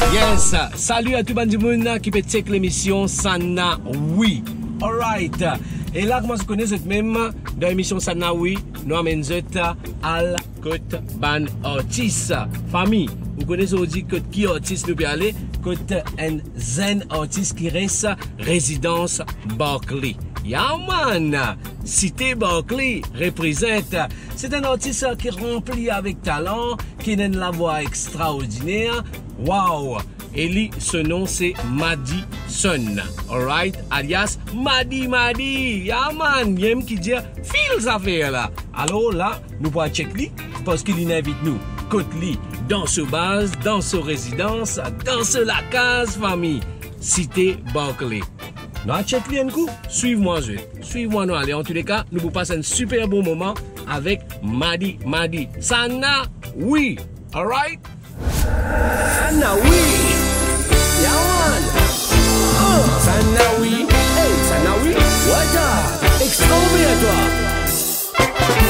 Yes, salut à tout le monde qui peut check l'émission Sana Oui. Alright. Et là, comment vous connaissez même dans l'émission Sana Oui, nous amènons à côté ban artiste. Famille, vous connaissez aussi que qui artiste nous peut aller côté un zen artiste qui reste résidence Barclay. Yaman, Cité Barclay représente. C'est un artiste qui est rempli avec talent, qui a la voix extraordinaire. Wow! Et lui, ce nom c'est Madi Son. Alright? Alias Madi. Yaman, il y a qui dit fils affaire là. Alors là, nous pourrons check lui parce qu'il invite nous. Côte lui dans ce base, dans ce résidence, dans ce la case famille. Cité Barclay. Nous check lui un coup. Suive-moi, Suive-moi, nous allez. En tous les cas, nous vous passons un super bon moment avec Madi. Sana Oui. Alright? Sana Oui. Yaman. Sana Oui. Hey, Sana Oui. What up? Extraordinaire, toi.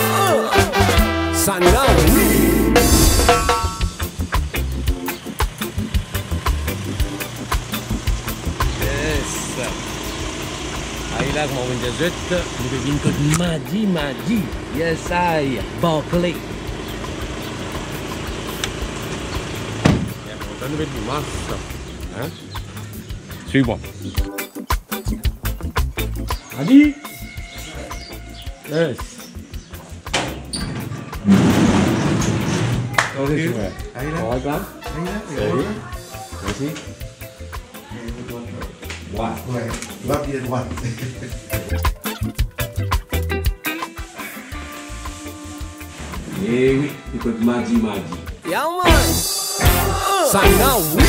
Sana Oui. Là, comment on dit, nous devons que Madi. Yes, I. Barclay. On va nous masse. Hein? Suis-moi. Madi. Yes. Ok. On va là. Merci. Ouais, va pied droit. Eh oui, écoute, Madi. Yaman! Sana Oui!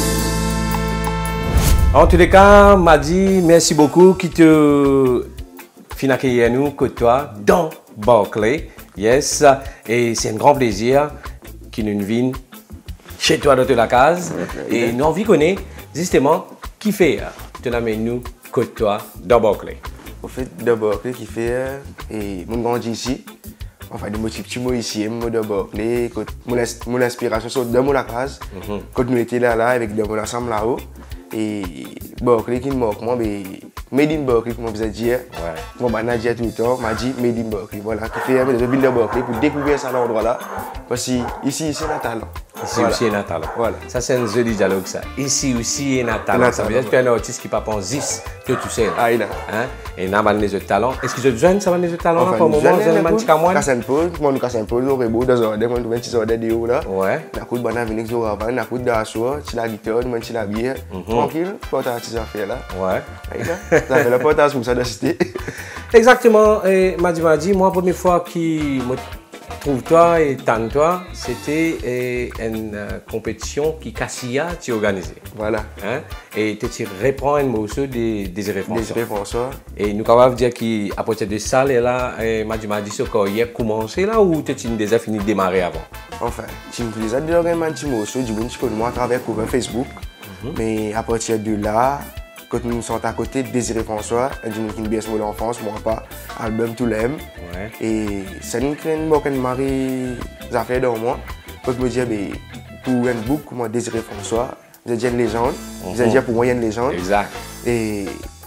En tous les cas, Madi, merci beaucoup qui te fin accueillir nous, que toi, dans Barclay. Yes, et c'est un grand plaisir qu'il nous vienne chez toi dans la case. Et nous envie connaître justement qui fait. Tu l'amènes nous, côté toi, dans Barclay. Au fait, dans Barclay, qui fait, et mon grandi ici. Enfin, des motifs tu ici, moi de Barclay, mon inspiration sur dans mon case. Quand nous étions là avec dans mon ensemble là-haut. Et Barclay qui me marque, moi, mais Made in Barclay, comme on vous a dit. Mon manager tout le temps m'a dit Made in Barclay. Voilà, qui fait des villes de Barclay pour découvrir ça à l'endroit là. Parce que ici, c'est un talent. Ici aussi, il y a un talent. Voilà. Ça, c'est un joli dialogue, ça. Ici aussi, il y a un talent. Ça veut dire qu'il y a un artiste qui ne pense pas que tu sais. Ah, il a. Et il y a des talents. Est-ce que je besoin de ça, des talents là, pour le moment? Vous avez un petit camoine? Casse un peu, moi, nous casse un peu, nous, beau, dans un ordre, nous, 26 ordres de haut là. Ouais. La coupe de banane, venez, nous, avant, la coupe d'assoir, tu la guitare, nous, tu la bière. Tranquille, pas ta petite affaire là. Ouais. Ça fait le portage pour ça d'assister. Exactement. Et Madi, moi, la première fois qui trouve toi et tente-toi, c'était une compétition qui Cassia tu organisé. Voilà. Et tu reprends un morceau des Désiré François. Et nous pouvons dire qu'à partir de ça, là, Madi, ce qu'il a commencé là ou tu as déjà fini de démarrer avant? Enfin, tu me faisais déjà un petit morceau du bon moi à travers cover Facebook. Mais à partir de là, quand nous sommes à côté de Désiré François, un du qui bien sur l'enfance, moi pas, album tout l'aime. Et ça nous crée une marie affaire dans moi. Quand je me dis, pour un book, comment Désiré François, vous êtes une légende, vous êtes pour moi une légende. Exact. Et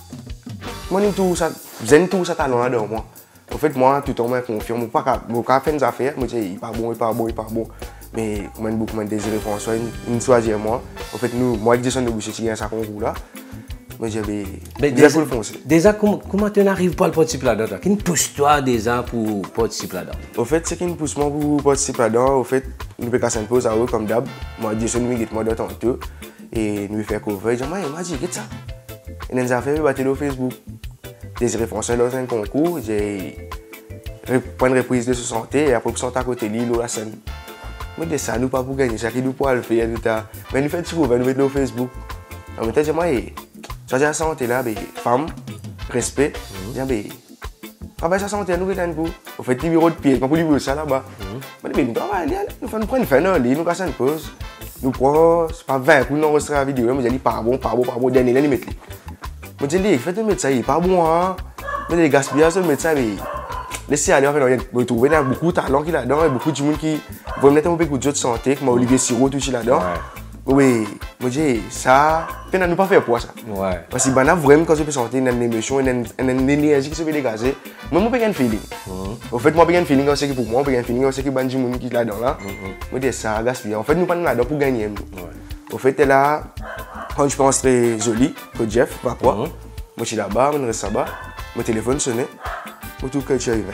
moi, j'aime tout ça talent là dans moi. En fait, moi, tout le temps, je confirme, je ne peux pas faire des affaires, je me dis, il n'est pas bon. Mais comme Désiré François, il choisit moi. En fait, moi, avec Jason de Boucher, il y a un concours là. Moi, j'avais déjà pour le foncer. Déjà, comment tu n'arrives pas à participer là-dedans? Qui pousse toi déjà pour participer là-dedans? Au fait, ce qui me pousse moi pour participer là-dedans, au fait, nous pouvons casser une pause à eux comme d'hab. Moi, Jason, nous, moi, de tantôt. Et nous faisons cover. Je dis, moi, j'ai dit, qu'est-ce que ça? Et nous avons fait battre sur Facebook. Désiré François dans un concours. J'ai pris une reprise de 60 et après, nous à côté de l'île ou la scène. Moi, je dis ça, nous pas pour gagner, chacun nous pour le faire. Mais nous faisons tout, nous mettons sur Facebook. En même temps, je dis, ça j'ai la santé là, femme, respect. Je dis, travaille sa santé, nous mettons pour. On fait des bureaux de pied, on peut lui ça là-bas. Je dis, nous prenons une fin de lit, nous cassons une pause. Nous prenons, c'est pas 20 coups, nous enregistrons la vidéo. Je dis, pas bon, dernier, nous mettons. Je dis, faites le médecin, il n'est pas bon, hein. Je dis, gaspillage, le médecin, laissez aller, en fait, on trouve beaucoup de talent qu'il a là-dedans, beaucoup de monde qui vont mettre un peu de santé, comme Olivier Siro, tout là-dedans. Oui, moi j'ai ça, puis nous pas faire pour ça. Ouais. Parce que ben là vraiment quand je peux sentir une émotion, une énergie qui se peut dégager, moi je peux un feeling. En fait moi j'ai un feeling aussi que pour moi, j'ai un feeling aussi que ben du monde qui là dedans là. Moi dis ça gaspiller. En fait nous pas là-dedans pour gagner. En fait là quand je pense très joli que Jeff pas quoi. Moi je suis là-bas, je reste là-bas, mon téléphone sonne, pour tout que tu arrives.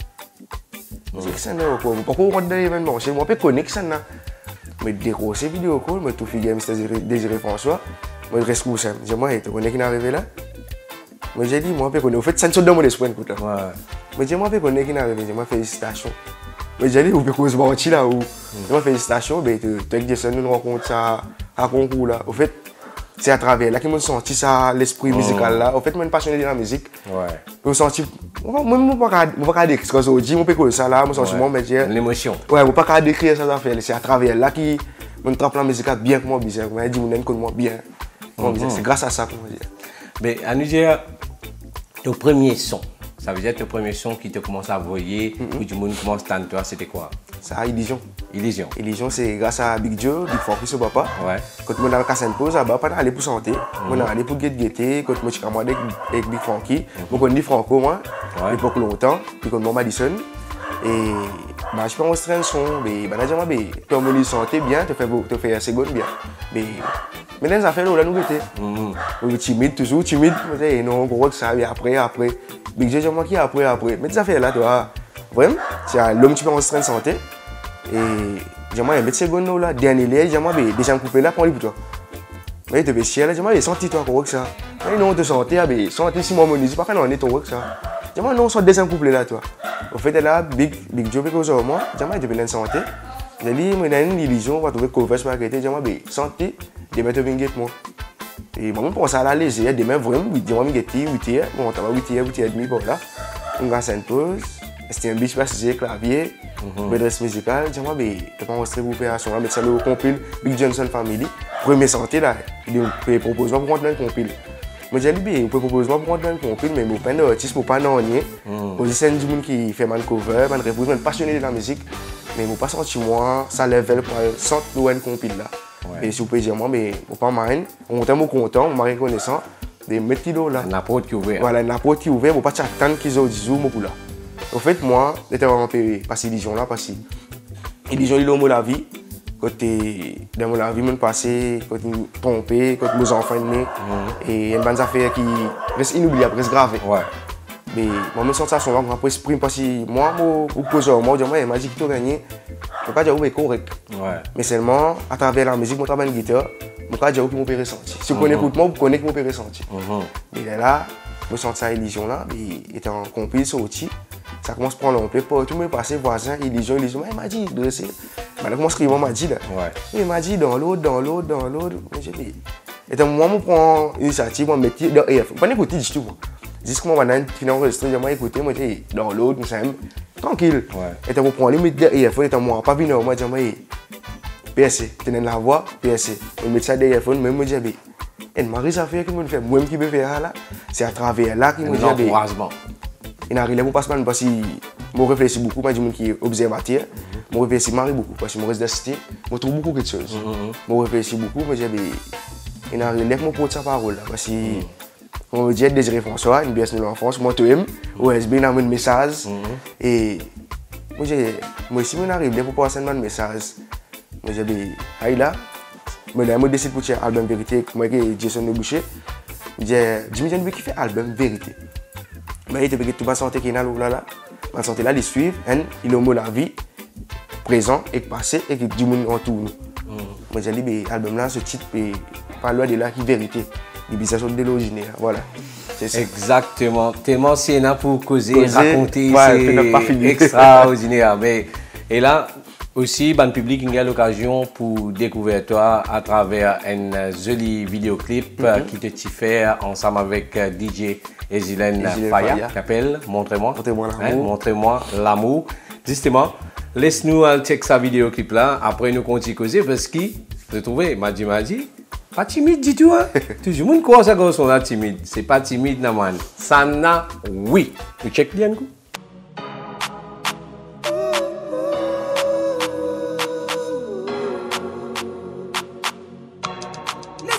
Je dis ça non quoi, pourquoi on rentre dans l'événement, je moi peux connecter ça là. Je décroche vidéo call, je tout figure Mr. Désiré François, je reste couché. Je dis moi, tu connais qui est arrivé là? Moi j'ai dit moi je connais. En fait ça ne se donne mon espoir écoute là. Je dis moi je connais qui est arrivé, je dis moi félicitations. Je dis vous pouvez se battre là où. Moi félicitations, ben tu avec Jason nous rencontre ça à concours là. En fait c'est à travers là que je senti ça l'esprit musical là. En fait moi je suis passionné de la musique. Ouais. Je senti moi pas décrire ce que je dis, moi peux ça là, moi senti moi mais l'émotion. Ouais, moi pas décrire ça affaire, c'est à travers là qui me trappe la musique bien comme moi bizarre. Moi dit mon connaît moi bien. C'est grâce à ça qu'on dit. Mais à nous dire ton premier son. Ça veut dire que ton premier son qui te commence à voyer ou du monde commence à t'entendre, c'était quoi? Ça, Illusion. Illusion. Illusion, c'est grâce à Big Joe, Big Funky, ce papa. Ouais. Quand on a cassé une pause, on a allé pour santé. On a allé pour guetter, quand moi je suis camarade avec Big Funky. Moi, je dis Franco, moi, depuis longtemps, puis quand moi Madison. Et bah, je peux enregistrer un son, mais bah, là, tu as mon santé bien, tu fais assez seconde bien. Mais dans les affaires, là, nous étions timide, toujours timide. Mais non, on croit que ça, après. Big Joe, moi qui après. Mais des affaires là, tu vois, vraiment, c'est l'homme qui peut enregistrer une santé. Et j'aimerais mettre ces secondes là, dernier lait, j'aimerais déjà couper là pour lui pour toi. Mais tu peux chier là, j'aimerais sentir toi quoi que ça. Mais non, te sentir, sentir si moi mon dis pas faire non, ton que ça. J'aimerais non, soit deuxième couplet là toi. Au fait là, Big Joe que aux moi, j'aimerais te bien santé. J'ai dit moi dans une illusion, on va trouver cover sur la qualité, j'aimerais santé, de mettre bien moi. Et moi pour ça là léger, demain vraiment, j'aimerais guetter 8h, bon, tu vas 8h30 pour là. On va s'en pause. C'était un biche passé clavier, bedresse musicale. J'ai dit, tu peux enregistrer pour l'opération, mettre ça au compile, Big Johnson Family. Premier santé là, il peut proposer pour rentrer dans le compile. Moi j'ai dit, vous pouvez proposer pour rentrer dans le compile, mais vous pas un artiste, vous pas un ornier. Vous êtes du monde qui fait man cover, man repose, man passionné de la musique, mais vous pas senti moi, ça level pour sentir le compile là. Et si vous pouvez dire moi, mais vous pas mal, on est content, on est reconnaissant, de mettre l'eau là. La porte qui est ouverte. Voilà, la porte qui est ouverte, vous pas attendre qu'ils ont 10 jours pour là. En fait, moi, j'étais vraiment payé par cette illusion là, parce que l'illusion, il est dans la vie. Quand dans la vie, je suis passé, quand je suis trompé, quand mes enfants sont nés. Et il y a une bonne affaire qui reste inoubliable, reste grave. Ouais. Mais moi, je me sens ça, je me exprime parce que moi, je pose moi, je dis, il m'a dit qu'il a gagné. Je ne peux pas dire que c'est correct. Ouais. Mais seulement, à travers la musique, je travaille une guitare, je ne peux pas dire que je peux ressentir. Si vous connaissez moi, vous connaissez que je peux ressentir. Mais là, je me sens ça, illusion là, il était en compil, sorti. Ça commence à prendre l'ampleur, tout le monde passé, voisin, illusion, il m'a dit, de laisser. Je commence à écrire, il m'a dit là. Il m'a dit dans l'autre. J'ai dit. Et donc, moi, je prends l'initiative, je mets dans EF. Je ne peux pas écouter du tout. Jusqu'à moi, je vais enregistrer, je vais écouter, je dis dans l'autre, tranquille. Et donc, je prends les mettre dans EF, et donc, moi, pas venir, moi, je dis, PSC, tu as la voix, PSC. Je mets ça dans EF, même je dis, et Marie, ça fait que je fais, moi, qui peux faire là, c'est à travers là que je dis, il n'arrive pas parce que je réfléchis beaucoup, je dis qui est observateur, je réfléchis beaucoup parce que je reste d'assister, je trouve beaucoup de choses. Je réfléchis beaucoup, je dis il n'arrive pas pour sa parole parce que on me dit Désiré François, une bière de l'enfance, moi tu aimes, OSB n'a un message et moi si je n'arrive pas pour passer un message, je dis là, je décide pour faire un album vérité, moi qui est Jason Boucher, je dis Jimmy John qui fait album vérité. Mais il te dit que tu vas sentir qu'il y a là, tu vas sentir là, il suit, il est au mot la vie, présent et passé, et que du monde entoure. Moi j'ai dit, l'album là, ce titre, parle de là qui est vérité, il y a de l'origine, voilà. Exactement, tellement c'est là pour causer, raconter, c'est extraordinaire. Et là, aussi, le public a l'occasion pour découvrir toi à travers un joli vidéoclip qui te fait ensemble avec DJ Ezilène Faya, qui appelle Montrez-moi l'amour. Montrez-moi l'amour. Justement, laisse-nous check sa vidéoclip là, après nous continuer à causer parce que, je trouvais, Madi, pas timide du tout, hein? Tout le monde croit que ça garçon là timide. C'est pas timide, non, man. Sanna, oui. Tu check bien, coup?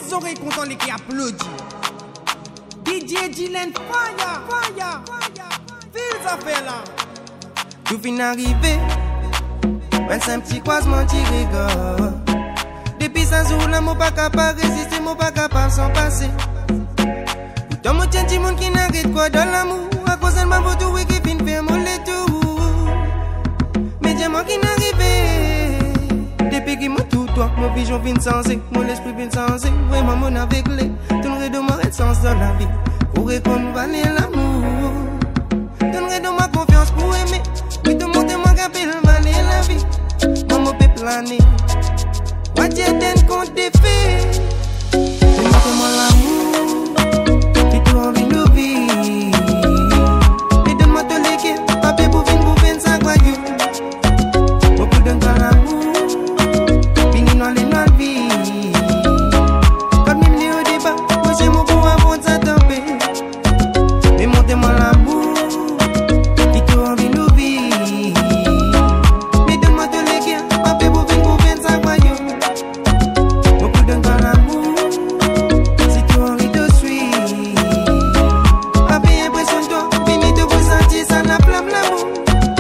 oreilles contents les qui applaudissent. DJ Dylan, fire, fire, feel ça fait là. Tout fin arrivé, c'est un petit croisement, petit rigole. Depuis ça jour là, mon pas capable résister, mon pas capable s'en passer. Pourtant, moi tiens du monde qui n'arrête quoi dans l'amour. À cause de ma photo, oui, qui fin fait mon tout. Mais dis-moi qui n'arrive. Depuis qu'il m'a tout, toi, mon vision vient sensé, mon esprit vient sensé. Vraiment, mon avec les, tout le de mon sens dans la vie. Pour répondre, valer l'amour. Donnerai de ma confiance pour aimer. Oui, tout le monde est moins capable de valer la vie. Maman peut planer. Moi, j'ai d'un compte des faits. Donne-moi l'amour. Et tout envie de vivre. Et donne-moi tout l'équipe. Papier pour venir ça, quoi, you. Beaucoup de l'amour. Fini dans les noirs de vie. Quand même les au débat, moi j'ai mon pour avant de s'attamper. Mais montez-moi l'amour. Et tout envie de vivre. Mais donne-moi tout l'équipe. Papier pour venir ça, quoi, you. Beaucoup de l'amour. Si tu as envie de suivre. Papier impressionne-toi. Fini de vous sentir, ça n'a plein l'amour.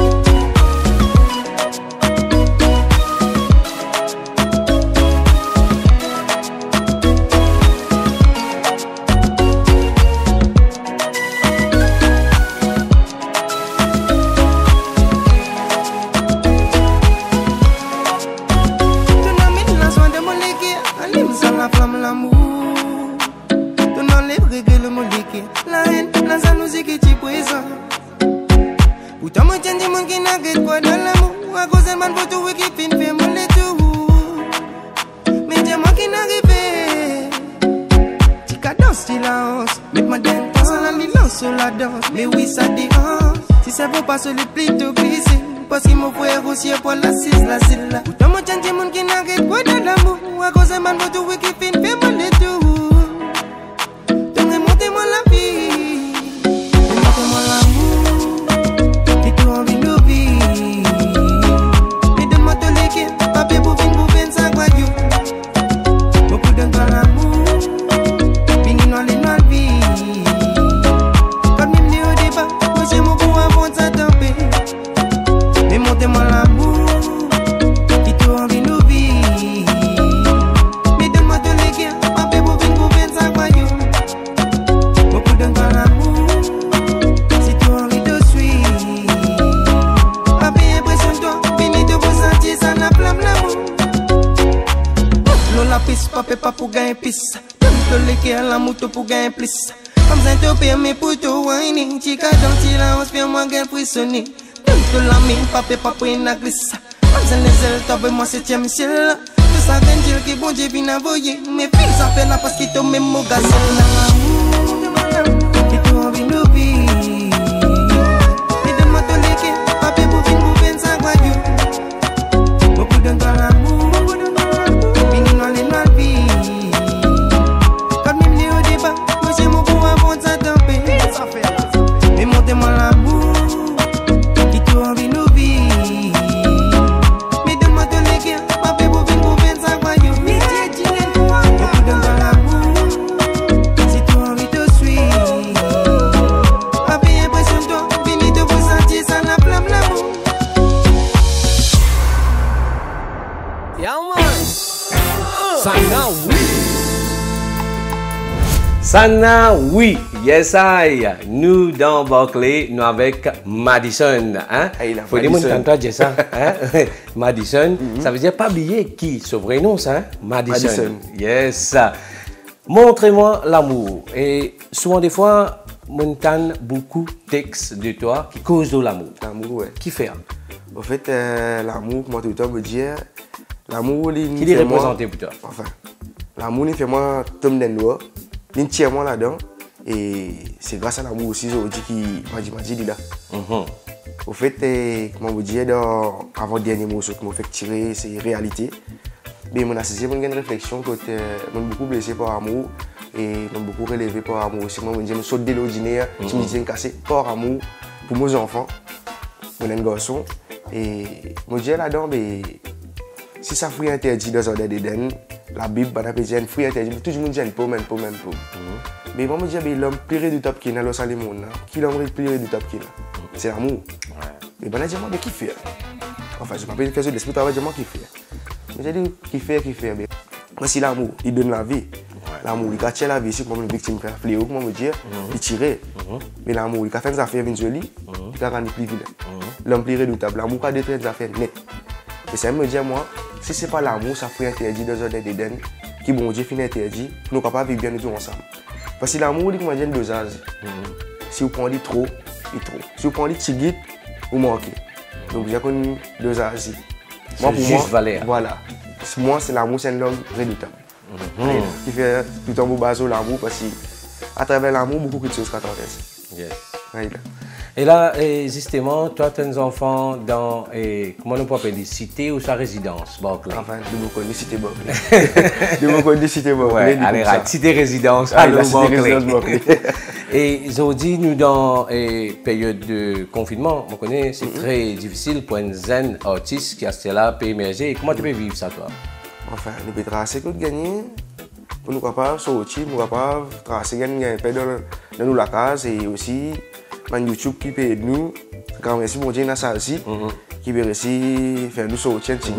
Pourtant, moi, tiens, du monde qui n'arrête quoi dans l'amour. À cause de man, pour tout, qui fin fait mon tout. Mais dis-moi qui n'arrive. Tu cadence, tu la hausse. Mets-moi d'un temps, sans la lance sur la danse. Mais oui, ça dérange. Si ça vaut pas celui plutôt glissé. Parce qu'il m'a fait aussi pour la 6, la 6 là. Pourtant, moi, tiens, du monde qui n'arrête quoi dans l'amour. À cause de man, pour tout, qui fin fait mon tout. Donc, remontez-moi la vie. Remontez-moi l'amour. Papier pour venir ça, quoi, you. Beaucoup de l'amour. Fini dans les noirs de vie. Quand même les au débat, moi j'ai mon pour avant de s'attamper. Mais montez-moi l'amour. Qui tout envie de vivre. Mais donne-moi tout les gars. Papier pour venir ça, quoi, you. Beaucoup de l'amour. Si tu as envie de suivre. Papier impressionne-toi. Fini de vous sentir, ça n'a plein l'amour. La piste, pas pour gagner piste. Donne le qui à la moto pour gagner plus. Comme ça, tu payes mes pour tout whining. Chica, dans la hausse, fais-moi gagner frissonner. Donne la mine, pas pour une glisse. Comme ça, les ailes, t'as moi 7e ciel. Tout ça, vient qui bon Dieu vient envoyer. Mes filles, ça fait là parce qu'ils t'ont même mon gaz. Et tout envie de vivre. Et de moi, tu l'équipe. Papier pour venir ça, quoi, you. Beaucoup de l'amour. Mais montez-moi l'amour. Qui tout envie de vivre. Mais donne-moi tout les gars. Papier pour venir ça, quoi, you. Beaucoup de l'amour. Si tu as envie de suivre. Papier impressionne-toi. Fini de vous sentir, ça n'a plein l'amour. Yeah, man. Sana, oui. Sana, oui. Yes, I. Nous, dans Barclay, nous avec Madison. Hein? Faut dire, moi, toi, j'ai ça. Hein? Madison. Ça veut dire pas oublier qui, ce vrai nom, ça. Hein? Madison. Yes. Montrez-moi l'amour. Et souvent, des fois, m'entend beaucoup de textes de toi qui causent de l'amour. L'amour, ouais. Qui fait? En fait, l'amour, moi, tout le temps, me dire, l'amour, qui est représenté pour toi? Enfin, l'amour, il fait moi, Tom Dendoa, il tient moi là-dedans. Et c'est grâce à l'amour aussi, aujourd'hui, qui m'a dit là. Au fait, comment vous dire, avant le dernier mot, ce qui m'a fait tirer, c'est réalité. Mais mon associé, j'ai une réflexion que je suis beaucoup blessé par amour et je suis beaucoup relevé par amour aussi. Moi, je saute de l'ordinaire, je me dis cassé par amour pour mes enfants, mon garçon. Et je me dis là-dedans, si ça fait interdit dans un d'Eden, la Bible, on a dit un fruit interdit, tout le monde dit un pomme. Mais moi, je dis, l'homme plus redoutable qui est dans le monde, qui est l'homme plus redoutable qui est là? C'est l'amour. Et ben, on a dit, mais qui fait? Enfin, je ne vais pas faire ça d'esprit, je vais dire, qui fait? Mais j'ai dit, qui fait? Moi, c'est l'amour, il donne la vie. L'amour, il cache la vie, c'est comme une victime qui a fléau, comment me dire, il tire. Mais l'amour, il a fait des affaires jolies, il a rendu plus vilain. L'homme plus redoutable, l'amour a détruit des affaires nettes. Et ça me dit, moi, si ce n'est pas l'amour, ça fait interdit dans un d'Éden, qui bon Dieu finit interdit, nous sommes capables de vivre bien nous ensemble. Parce que l'amour, il y a un dosage. Si vous prenez trop, il est trop. Si vous prenez petit guide, vous manquez. Donc, j'ai connu dosage. Moi, pour moi, valeur. Voilà. Moi, c'est l'amour, c'est un homme redoutable. Qui fait tout en beau bateau l'amour, parce qu'à travers l'amour, beaucoup de choses qu'attendent. Yes. Right. Et là, justement, toi, tu as des enfants dans, comment on peut appeler, cité ou sa résidence, Barclay? Enfin, de beaucoup de cité Barclay. De beaucoup de cité Barclay. Ouais, allez, cité résidence, la cité résidence Barclay. Et ils ont dit, nous, dans période de confinement, on connaît, c'est très difficile pour un jeune artiste qui a là, peut émerger. Comment tu peux vivre ça, toi? Enfin, nous pouvons tracer que de gagner. Pour nous capables sortir, nous capables tracer gagner dans nous la case et aussi man YouTube qui peut aider nous. Quand merci bon Dieu dans ça aussi, qui peut aussi faire nous sortir un petit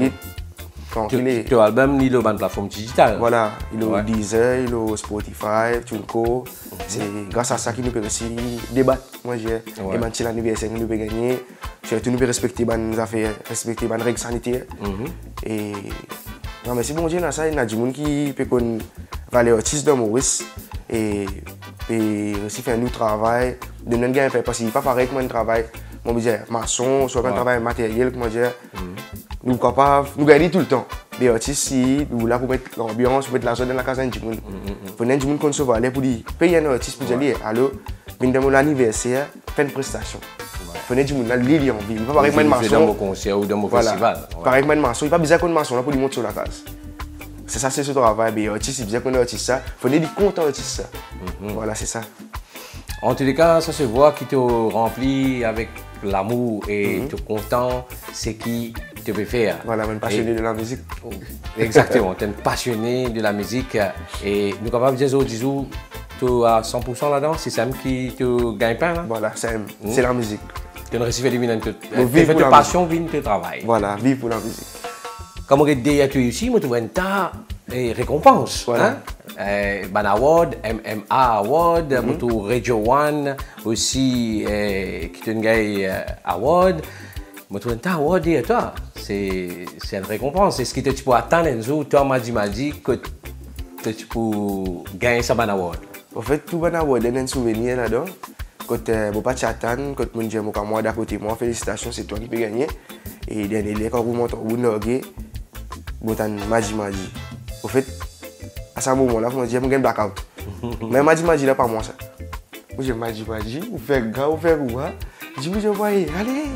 guide. Ton album il est dans une plateforme digitale. Voilà, il est au Deezer, il est au Spotify, TuneCo. C'est grâce à ça qu'il nous peut aussi débattre. Moi j'ai et man l'anniversaire nous peut gagner. Surtout nous peut respecter les affaires, respecter les règles sanitaires. Et non, mais si bon Dieu dans ça, il y a des gens qui peuvent aller artiste de Maurice et aussi faire un travail de nous gagner parce que n'est pas pareil que moi un travail moi je dire maçon soit un travail matériel comment dire nous capables nous gagner tout le temps des artistes si nous là pour mettre l'ambiance pour mettre l'argent dans la case d'un gens pour un gens qu'on se va aller pour dire payer un artiste pour dire allô viens de mon anniversaire faire une prestation pour un gens là l'île en ville pas pareil que moi maçon dans mon concert ou dans mon festival pareil que moi maçon il pas besoin qu'on maçon là pour lui monter sur la case. C'est ça, c'est ce travail. Mais l'artiste, il vient qu'on est artiste ça. Il faut être content artiste ça. Voilà, c'est ça. En tous les cas, ça se voit qui te remplit avec l'amour et tu es content, c'est qui te peut faire. Voilà, un passionné de la musique. Exactement, tu es un passionné de la musique et nous sommes capables de dire aujourd'hui, tu es à 100% là-dedans, c'est ça qui te gagne pas là? Voilà, c'est la musique. Tu ne reçois pas de passion, vient de travail. Voilà, vivre pour la musique. Comme on dit à toi ici, tu as une tas de récompenses. Voilà. Ban Award, MMA Award, Radio One, aussi qui te gagne Award. Tu as une tas d'award à toi. C'est une récompense. C'est ce qui te peux attendre un jour, toi, m'a dit que tu peux gagner ça Ban Award. En fait, tout Ban Award, il y a un souvenir là-dedans. Quand tu n'as pas de chatan, quand tu dis moi d'à côté, moi, félicitations, c'est toi qui peux gagner. Et dernier, quand vous montez au Norgé, Botan Maji. Au fait, à ce moment-là, je me dis, je gagne blackout. Mais Maji, là, pas moi ça. Je dis, Maji, vous faites gars, vous faites quoi? Je dis, vous allez.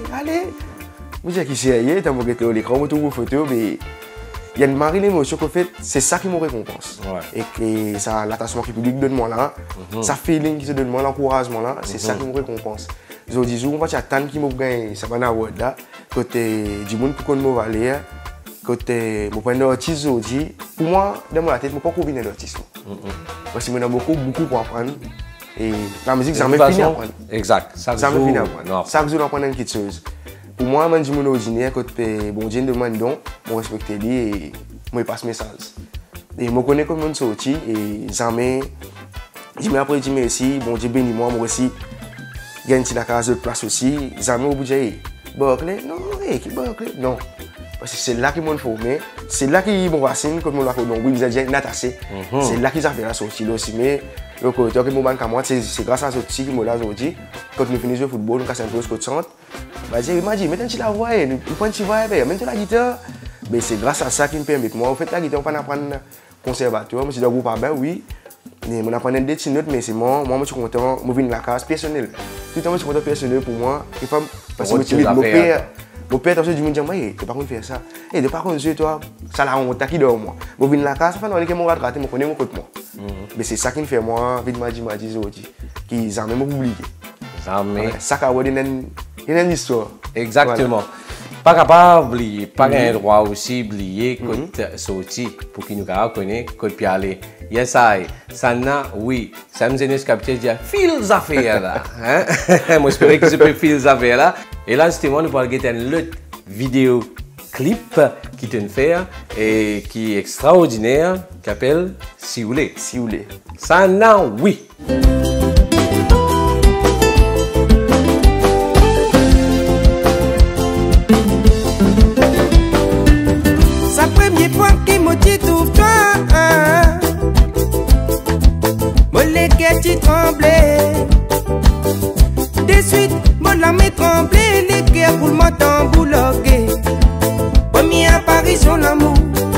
Je dis, qui c'est, tu as mon l'écran, vous trouvez vos photos, mais il y a une marée d'émotions qu'en fait, c'est ça qui me récompense. Et que ça, l'attachement que le public donne moi là, ça feeling qui se donne moi, l'encouragement là, c'est ça qui me récompense. Je dis, on va attendre qui me gagne, ça va dans la là, côté du monde pour qu'on me valide. Côté mon point d'artiste aujourd'hui, pour moi, dans ma tête, je ne peux pas combiner l'artiste. Parce que j'ai beaucoup pour apprendre. Et la musique, ça m'a fini à apprendre. Exact. Ça m'a fini à apprendre. Chaque jour, j'apprends une petite chose. Pour moi, je suis ordinaire, quand bon Dieu me demande donc, je respecte lui et je passe message. Et je connais comme on sorti et jamais, je me après, je dis merci, bon Dieu bénis moi, moi aussi, il y a une petite case de place aussi. Jamais au bout de Barclay, non, qui Barclay, non. Parce que c'est là qu'ils m'ont formé, c'est là qu'ils m'ont racine, comme on l'a fait, donc oui, ils ont déjà natassé. C'est là qu'ils ont fait la sortie aussi. Mais le côté qui m'ont banqué à moi, c'est grâce à la sortie qu'ils m'ont là aujourd'hui. Quand nous finissons le football, nous cassons un peu ce côté centre. Il m'a dit, mettez un petit la voix, nous prenons un petit voix, mettez la guitare. Mais c'est grâce à ça qu'ils me permettent. Moi, en fait, la guitare, on peut apprendre conservatoire, je suis dans le groupe à bain, oui. On apprend des petites notes, mais c'est moi, je suis content, je viens de la case personnelle. Tout le temps, je suis content personnel pour moi. Parce que mon père, tu me dis, tu n'as pas contre faire ça. Et de par contre, toi, ça la honte qui dort moi. Je viens de la case, je vais me rattraper, je connais mon côté moi. Mais c'est ça qui me fait moi, vite Maji aujourd'hui, qui jamais m'ont oublié. Jamais. Ça, il y a une histoire. Exactement. Pas capable d'oublier, pas un droit aussi d'oublier que sorti pour qu'il nous connaisse, que puis aller. Yes, I. Sanna, oui. Ça me gêne ce capitaine dit, fils affaires là. Moi, j'espère que je peux fils affaires là. Et là, justement, nous allons regarder une autre vidéo clip qui te fait et qui est extraordinaire, qui s'appelle Si vous voulez. Si vous voulez. Sanna, oui. Sa première fois qui me dit trouve-toi, mon légué tu tremblais. De suite, mon lame tremblé, les guerres pour m'entendre bouloguer. Première apparition l'amour,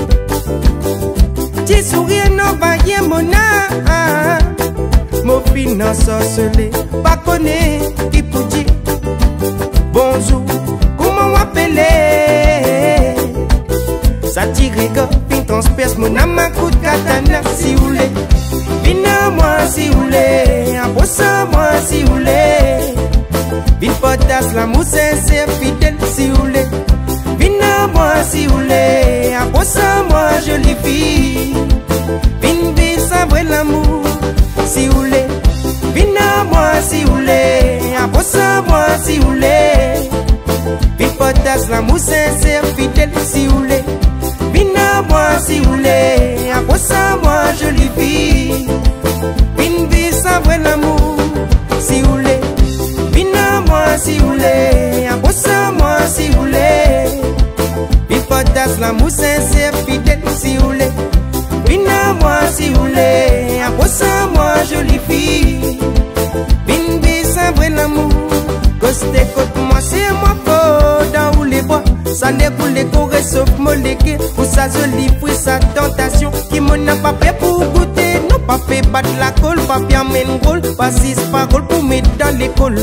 tu souris non pas rien mon âme. Mon finance sorcelé, pas connaît qui pour dire bonjour, comment m'appeler? Ça tire go, fin transperce mon âme à coup de katana si vous voulez. Viens moi si vous voulez, approche moi si vous voulez. Viens potasse l'amour sincère fidèle si vous voulez. Viens moi si vous voulez, approche moi jolie fille. Viens savourer l'amour si vous voulez. Viens moi si vous voulez, approche moi si vous voulez. Viens potasse l'amour sincère fidèle si vous voulez. Viens moi si vous voulez, approche moi jolie fille. Viens savourer l'amour si vous voulez. Viens moi si vous voulez, approche moi si vous voulez. Viens potasse l'amour sincère fidèle si vous voulez. Viens moi si vous voulez, approche moi jolie fille. Viens savourer l'amour. Côté côté moi c'est moi faux dans où les bois. Ça découle les corées sauf molégué. Pour sa jolie fruit, sa tentation. Qui m'en a pas fait pour goûter. Non pas fait battre la colle. Pas bien mène rôle. Pas six paroles pour mettre dans l'école.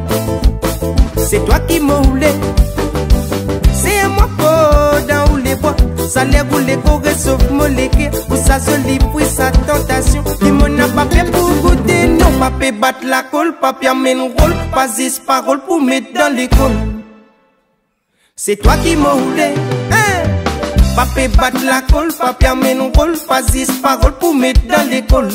C'est toi qui m'as roulé. C'est moi faux dans où les bois. Ça découle les corées sauf molégué. Pour sa jolie fruit, sa tentation. Qui m'en a pas fait pour goûter. Non pas fait battre la colle. Pas bien mène rôle. Pas six paroles pour mettre dans l'école. C'est toi qui m'as roulé, hein? Papé battre la colle, papier amène un rôle, pas 10 paroles pour mettre dans l'école.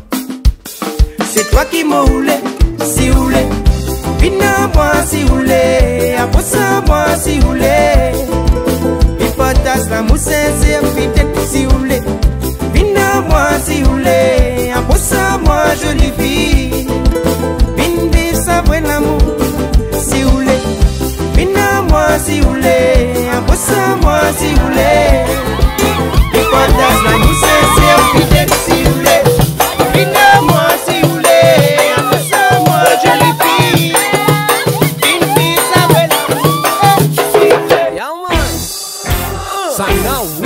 C'est toi qui m'as roulé, si vous voulez. Viens moi si vous voulez, approche moi si vous voulez. Il partage l'amour sincère, fidèle si vous voulez. Viens moi si vous voulez, approche moi jolie fille. Viens savourer l'amour, si vous voulez. Viens moi si vous voulez, approche moi si vous voulez. Il partage l'amour sincère, fidèle si vous voulez. Viens moi si vous voulez, approche moi jolie fille. Viens savourer l'amour, s'il vous plaît. Sanna, oui.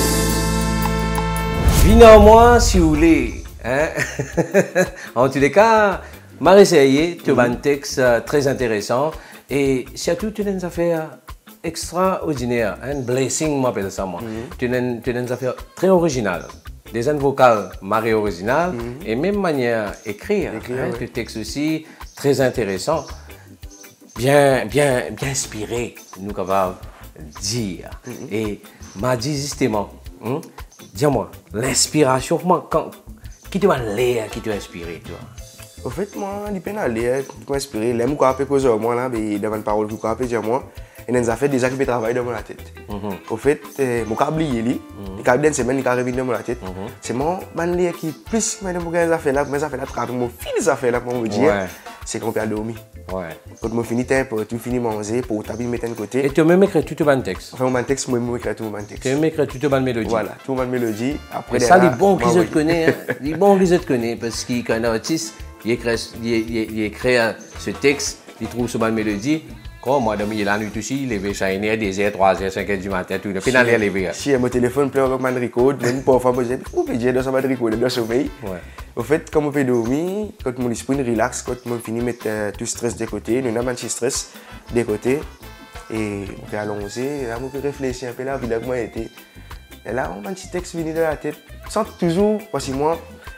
Viens moi si vous voulez. Hein? En tous les cas, Marie-Essayé, tu as un texte très intéressant. Et surtout, tu as une affaire extraordinaire, un blessing, m'appelle ça moi. Tu as une affaire très originale, des vocales marées originales et même manière écrire. Le texte aussi très intéressant, bien inspiré, nous capables dire. Et m'a dit justement, dis-moi, l'inspiration, qui te va l'air, qui t'a inspiré, toi? Au fait, moi, je suis allé, je suis inspiré. Les mots que je cause moi, là, devant une parole que je dire moi, et des affaires déjà qui travaillent dans ma tête. Au fait, je suis oublié, je suis une semaine, je suis dans ma tête. C'est mon manière qui plus mes affaires là, quand je finis les affaires là, pour me dire, c'est qu'on peut dormir. Quand je finis tu finis manger, pour t'habiller mettre de côté. Et tu as même écrit tout le texte? Enfin, mon texte, moi, je écris tout mon texte. Tu as même écrit tout le mélodie? Voilà, tout le mélodie. Après, ça, les bons qu'ils te connaissent, les bons qu'ils te connaissent, parce qu'un artiste, il écrit ce texte, il trouve ce bonne mélodie. Quand moi, il y a la nuit aussi, il est shiner des heures, 3 h, 5 h du matin, tout. Puis, il est levé. Si mon téléphone pleure avec mon record, même parfois, je dis, vous pouvez dire dans son record, dans son sommeil. Au fait, quand on peut dormir, quand mon esprit relaxe, quand on finit de mettre tout stress de côté, nous avons un petit stress de côté. Et on peut allonger, là, on peut réfléchir un peu la vie là, comment elle était. Et là, on a un petit texte venu de la tête. Sans toujours, parce que moi,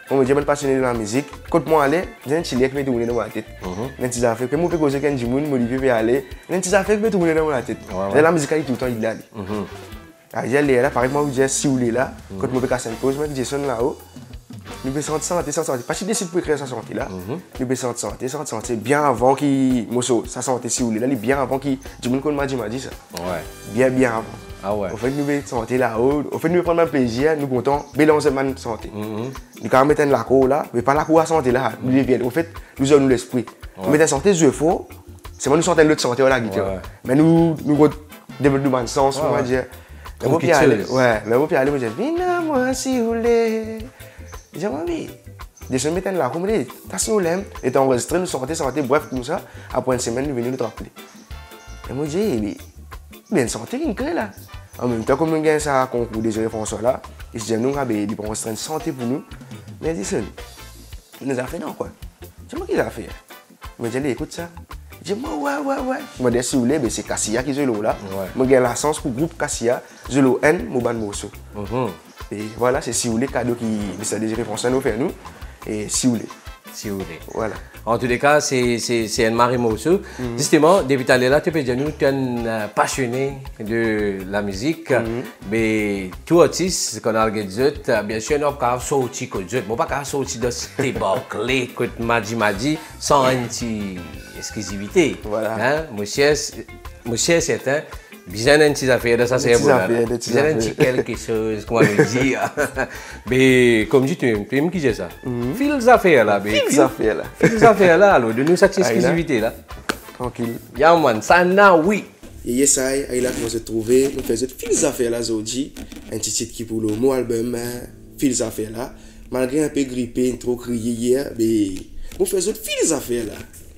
On me dit, je suis passionné de la musique. Quand moi aller, j'ai un chili qui me tourne dans ma tête. J'ai des affaires que moi peux causer quand je me Olivier peut aller. J'ai des affaires qui me tourne dans ma tête. La musique elle est tout le temps il là. J'ai là par exemple, j'ai si vous là, quand moi peux casser une pause, moi Jason là-haut. Nous peux sentir parce que décide pour créer sa santé là. Nous peux sentir bien avant qu'il sa santé si vous là, bien avant qu'il du monde m'a dit ça. Ouais. Bien avant. Ah ouais. En fait, nous pouvons santé là-haut. En fait, nous prendre un plaisir, nous comptons mélanger ma santé. Nous quand mettre la cour là, mais pas la cour à santé là, nous deviennent. En fait, nous avons l'esprit. Nous mettons santé je faux. C'est moi nous sentons l'autre santé là mais nous développons du bon sens, on va dire. Mais moi puis aller, mais moi puis aller, moi dire viens moi si vous voulez. Je dis oui. Des semaines mettre la cour, me dit t'as si vous l'aime et t'as enregistré nous santé bref comme ça. Après une semaine nous venons nous rappeler. Et moi je dis bien santé une crée là. En même temps, comme nous avons ça concours des François là, ils se disent nous avons des constraintes de santé pour nous. Mais ils disent, il nous a fait non quoi. Je dis, moi qui l'a fait. Je dis, écoute ça. Je dis, moi ouais. Je dis, si vous voulez, c'est Cassia qui est là. Moi j'ai la chance pour le groupe Cassia, Zolo N, Moban Mosso. Et voilà, c'est si vous voulez, cadeau qui les Désiré François nous fait nous. Et si vous voulez. Si vous voulez. Voilà. En tous les cas, c'est Anne-Marie Mosso. Justement, depuis tout à l'heure, tu peux dire nous, tu es un passionné de la musique. Mais tout artiste qu'on a regardé, bien sûr, on n'a pas sorti que Dieu. On n'a pas sorti de ces clés que Madi sans une exclusivité. Voilà. Hein? Monsieur, c'est un. Bien une petite affaire de ça, c'est bon. Bien un petit quelque chose, comment le dire. Mais comme tu me qui j'ai ça. Fils affaires là. Fils affaires là, alors, de nous cette exclusivité là. Tranquille. Ya man, ça n'a oui. Et yes, il là qu'on se trouver, nous faisons Fils affaires là aujourd'hui, un petit titre qui pour le mot album Fils affaires là. Malgré un peu grippé, trop crié hier, mais nous faisons Fils affaires là.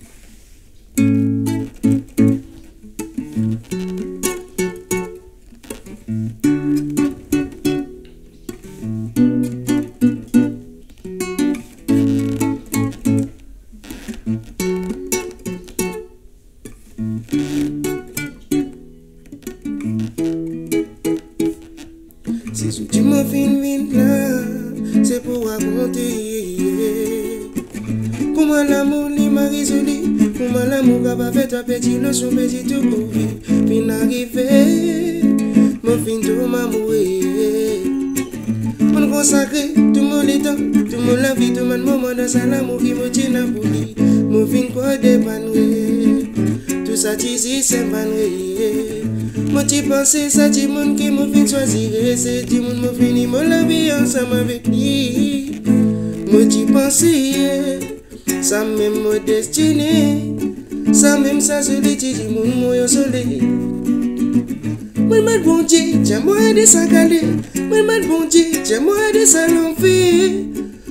C'est ce qui m'a fait là, c'est pour raconter. Comment l'amour m'a résolu, comment l'amour a fait ta petite leçon, petit tout pour vivre. Puis arrivé, mon fin de m'amourer. On consacré tout mon temps, tout mon la vie, tout mon moment dans sa l'amour qui me tient à bouli. Mon fin quoi d'épanouir, tout ça t'ici c'est épanouir. Moi t'y pensé, ça t'y monde qui me fait choisir, c'est t'y monde me finit mon la vie ensemble avec lui. Moi t'y pensé, ça même mon destinée, ça même ça se dit t'y monde moi au soleil. Moi m'a bon Dieu, tiens moi de sa galée, moi m'a bon Dieu, tiens moi de sa l'enfer.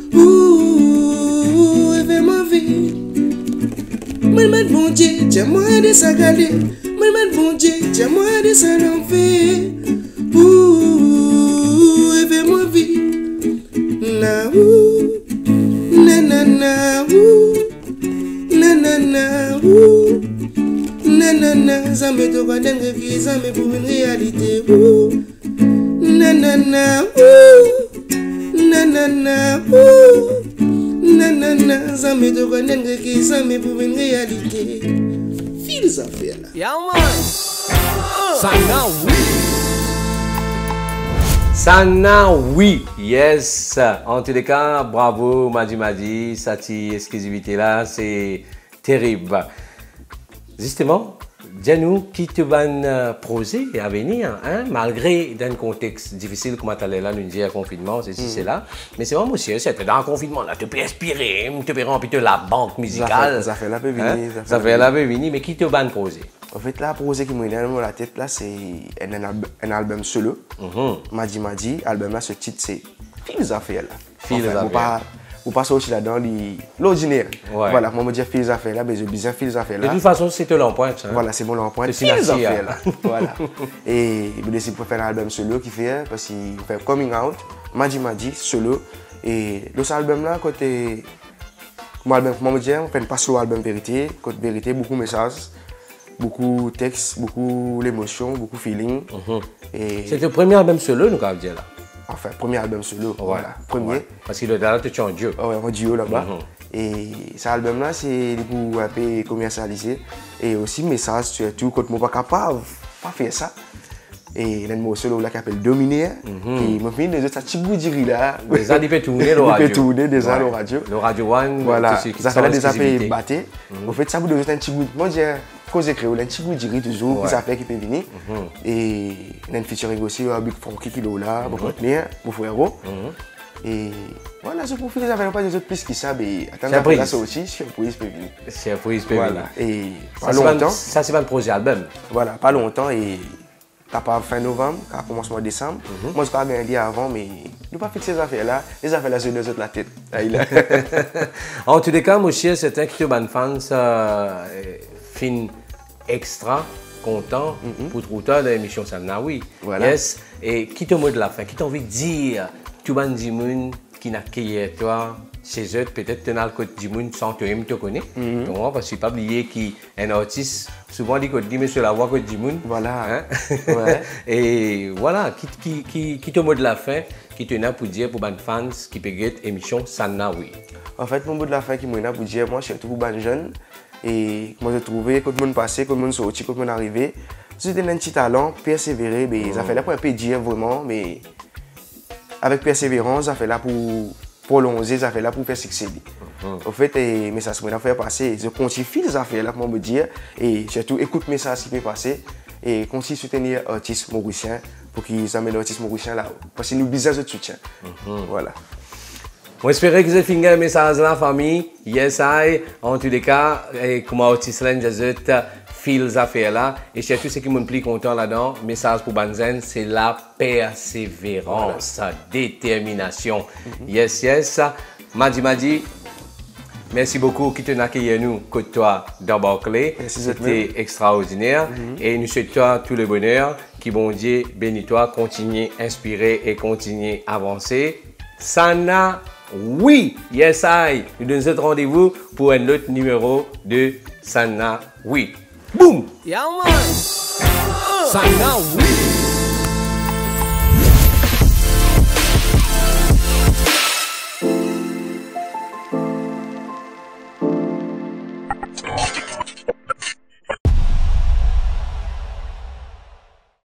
Ouh, et ma vie. Moi m'a bon Dieu, tiens moi de sa galée. Moi, bon Dieu, tiens-moi de ça l'enfer. Ouh, et fais-moi vie. Na ouh, na na na ouh, na na na ouh, na na na. Ça me toque d'un qui ça me pour une réalité. Ouh, na na na ouh, na na na ouh, na na na. Ça me toque d'un qui ça me pour une réalité. Fils affaires là. Yeah, man. Sana oui, yes. En tous les cas, bravo Madi, cette exclusivité là, c'est terrible. Justement, dis-nous qui te va proser à venir, hein, malgré dans un contexte difficile comme tu là, nous dire confinement, ceci, c'est là. Mais c'est vraiment monsieur, c'était dans le confinement là, tu peux inspirer, tu peux remplir la banque musicale. Ça fait la peu venir. Ça fait la peu venir, mais qui te va proser? En fait, là, projet qui me vient dans la tête, là, c'est un album solo. Madi, album là, ce titre, c'est Fils affaires là. Fils affaires. Vous passez aussi là-dedans l'ordinaire. Voilà, moi, je dis Fils affaires là, mais je dis Fils affaires là. De toute façon, c'était l'empreinte. Hein? Voilà, c'est mon empreinte. Fils affaires là. Voilà. Et je décide pour faire un album solo qui fait, parce qu'il fait Coming Out, Madi, solo. Et l'autre album là, côté. Moi, je dis, on fait pas solo album vérité. Côté vérité, beaucoup de messages. Beaucoup de textes, beaucoup d'émotions, beaucoup de feeling. C'est le premier album solo, nous avons dit là. Enfin, premier album solo. Voilà, premier. Ouais. Parce qu'il est là, tu es en duo. Ouais, en duo là-bas. Et cet album-là, c'est pour un peu commercialiser. Et aussi, message surtout, quand je ne suis pas capable de faire ça. Et il y a un morceau là qui s'appelle Dominer. Et je me dis, ça petit goût de là. Déjà, il peut tourner le radio. Il peut tourner déjà le radio. Le radio One, voilà. Ça fait des appels battés. En fait, ça vous donne un petit goût. Moi, j'ai causé créer un petit goût de riz toujours, puis ça fait qu'il peut venir. Et il y a un featuring aussi, un Big Funky qui est là, pour contenir, pour faire gros. Et voilà, c'est pour faire des affaires, pas des autres plus qui savent. Et attends, là, ça aussi, surprise peut venir. Surprise peut venir. Voilà. Et pas longtemps. Ça, c'est pas le projet album. Voilà, pas longtemps. Et t'as pas fin novembre, qu'à commence mois de décembre. Moi, je parle bien avant, mais ne pas fixer ces affaires-là. Les affaires-là, c'est deux autres la tête. En tous les cas, mon cher, c'est un qui te ban fans fin extra content pour trouver dans l'émission Sanna Oui. Voilà. Yes. Et qui te mot de la fin, qui t'a envie de dire, tu ban Dimoun qui n'a qu'à toi. Chez eux, peut-être que tu as le côté Dimoun sans que tu te connais. Donc, parce que pas oublier qu'un artiste, souvent dit que dit sur la voix que Dimoun. Voilà. Hein? Ouais. Et voilà, qui te mot de la fin, qui te n'a pour dire pour les fans qui peuvent être émission Sanna Oui. En fait, mon mot de la fin qui m'a pour dire, moi, je suis surtout pour les jeunes. Et moi, j'ai trouvé, quand le monde passait, quand le monde sorti, quand le monde arrivé, si tu as un petit talent, persévérer, ça fait là pour un peu dire vraiment, mais avec persévérance, ça fait là pour prolonger, ça fait là pour faire succéder. En fait, mais ça se m'a fait passer, je continue les affaires là, comment me dire, et surtout écoute mes messages qui peut passer, et continue soutenir l'artiste mauricien pour qu'ils amènent l'artiste mauricien là, parce que nous besoin de soutien. Voilà. On espère que vous avez fini un message là, famille. Yes, I. En tous les cas, comme artiste là, j'ai fait les affaires là. Et surtout, ce qui me plaît content là-dedans, message pour Banzen, c'est la persévérance, voilà. Détermination. Yes, yes. Madi. Merci beaucoup qui te accueilli nous, côté toi, dans Barclay. C'était extraordinaire. Et nous souhaitons tout le bonheur. Qui bon Dieu bénisse toi, continue à inspirer et continue à avancer. Sanna Oui, yes I. Nous donnons ce rendez-vous pour un autre numéro de Sanna Oui. Boum! Yeah, man. Sanna Oui.